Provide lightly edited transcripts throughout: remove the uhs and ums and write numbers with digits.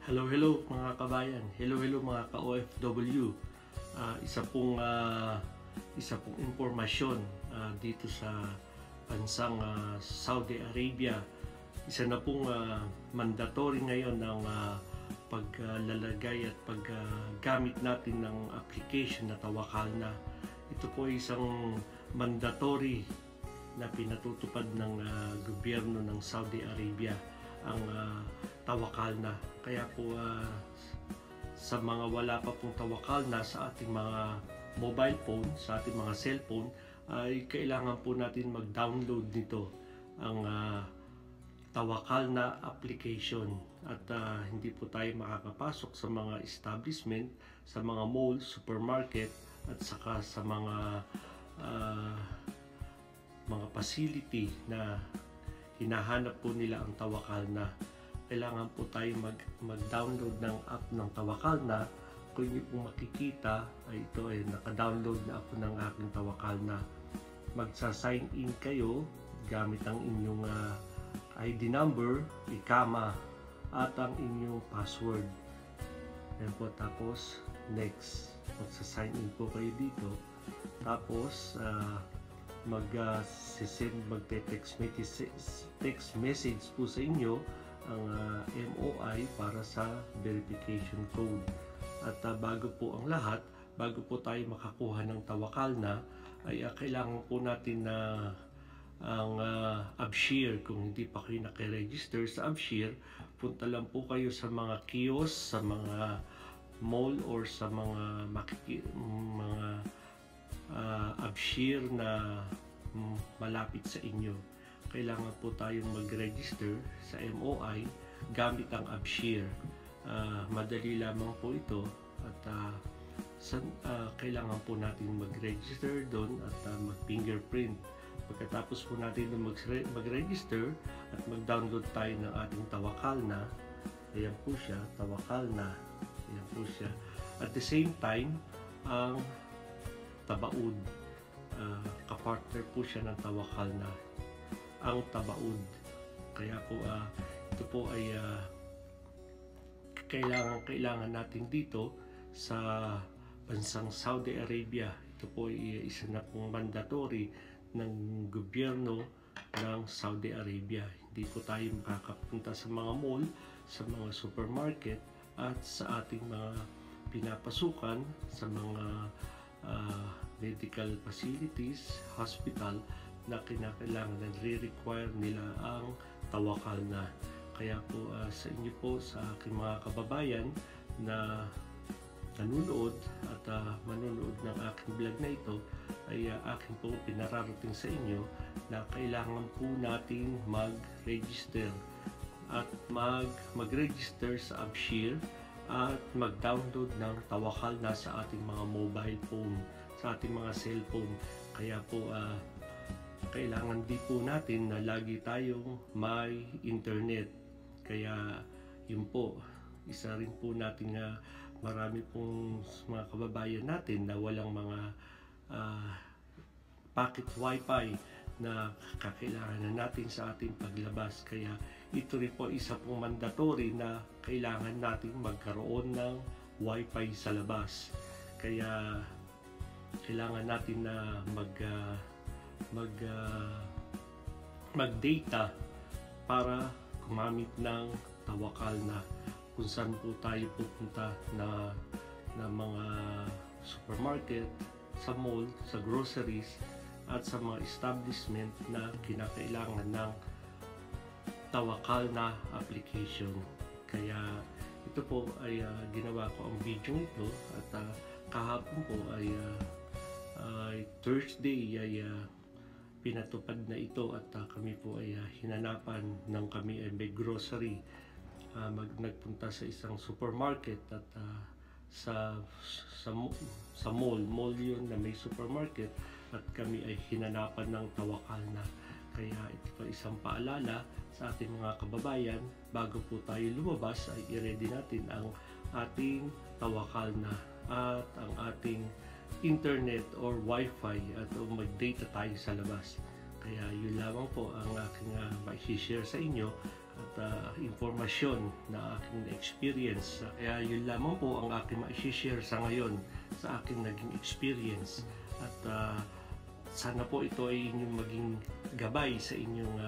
Hello mga kabayan. Hello mga ka-OFW. Isa pong impormasyon dito sa bansang Saudi Arabia. Isa na pong mandatory ngayon ng paglalagay at paggamit natin ng application na Tawakkalna. Ito po ay isang mandatory na pinatutupad ng gobyerno ng Saudi Arabia, ang Tawakkalna. Kaya po sa mga wala pa pong Tawakkalna sa ating mga mobile phone, sa ating mga cellphone, ay kailangan po natin mag-download nito, ang Tawakkalna application. At hindi po tayo makakapasok sa mga establishment, sa mga mall, supermarket, at saka sa mga facility na hinahanap po nila ang Tawakkalna. Kailangan po tayo mag-download ng app ng Tawakkalna. Kung inyo po makikita, ay ito ay naka-download na ako ng aking Tawakkalna. Magsa-sign in kayo gamit ang inyong ID number, ikama, at ang inyong password. Ayan po, tapos next. Magsa-sign in po kayo dito. Tapos magte-text message po sa inyo ang MOI para sa verification code. At bago po ang lahat, bago po tayo makakuha ng Tawakkalna, ay kailangan po natin na ang ABSHIR. Kung hindi pa kayo naka-register sa ABSHIR, punta lang po kayo sa mga kiosk, sa mga mall, or sa mga ABSHIR na malapit sa inyo. Kailangan po tayong mag-register sa MOI gamit ang ABSHIR. Madali lamang po ito, at kailangan po natin mag-register doon at mag-fingerprint. Pagkatapos po natin mag-register at mag-download tayo ng ating Tawakkalna. Ayan po siya, Tawakkalna. Ayan po siya. At the same time, ang Tabaud. Kapartner po siya ng Tawakkalna, ang Tabaud. Kaya po ito po ay kailangan natin dito sa bansang Saudi Arabia. Ito po ay isa na pong mandatory ng gobyerno ng Saudi Arabia. Hindi po tayo makakapunta sa mga mall, sa mga supermarket, at sa ating mga pinapasukan, sa mga medical facilities, hospital, na kinakailangan, nagre-require nila ang Tawakkalna. Kaya po sa inyo po, sa aking mga kababayan na nanonood at manonood ng aking vlog na ito, ay akin po pinararating sa inyo na kailangan po natin mag-register at mag-register sa ABSHIR at mag-download ng Tawakkalna sa ating mga mobile phone, sa ating mga cellphone. Kaya po kailangan din po natin na lagi tayong may internet. Kaya yun po, isa rin po natin nga marami pong mga kababayan natin na walang mga packet wifi na kakailangan natin sa ating paglabas. Kaya ito rin po isa pong mandatory na kailangan natin magkaroon ng wifi sa labas. Kaya kailangan natin na mag-data para gumamit ng Tawakkalna. Kung saan po tayo pupunta na mga supermarket, sa mall, sa groceries, at sa mga establishment na kinakailangan ng Tawakkalna application. Kaya ito po ay ginawa ko ang video ito, at kahapon po ay Thursday ay pinatupad na ito, at kami po ay hinanapan ng kami ay may grocery. Nagpunta sa isang supermarket at sa mall yun na may supermarket, at kami ay hinanapan ng Tawakkalna. Kaya ito pa isang paalala sa ating mga kababayan, bago po tayo lumabas ay i-ready natin ang ating Tawakkalna at ang ating internet or wifi, at mag-data tayo sa labas. Kaya yun lamang po ang aking mai-share sa inyo, at informasyon na aking experience. Kaya yun lamang po ang aking ma-share sa ngayon sa aking naging experience. At sana po ito ay inyong maging gabay sa inyong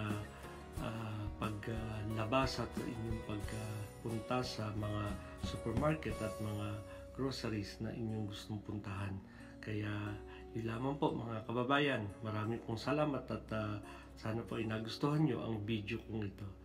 paglabas at inyong pagpunta sa mga supermarket at mga groceries na inyong gustong puntahan. Kaya yun lamang po mga kababayan. Marami pong salamat at sana po ay nagustuhan nyo ang video kong ito.